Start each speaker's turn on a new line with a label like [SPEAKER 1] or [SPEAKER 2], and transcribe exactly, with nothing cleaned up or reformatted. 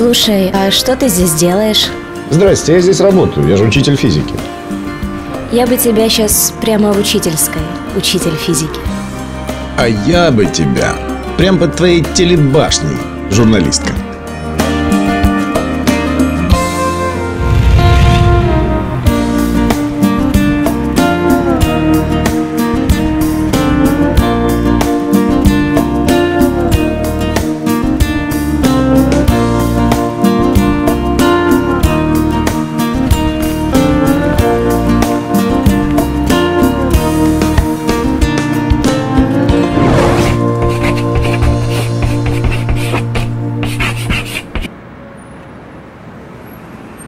[SPEAKER 1] Слушай, а что ты здесь делаешь?
[SPEAKER 2] Здрасте, я здесь работаю, я же учитель физики.
[SPEAKER 1] Я бы тебя сейчас прямо в учительской, учитель физики.
[SPEAKER 3] А я бы тебя прям под твоей телебашней, журналистка.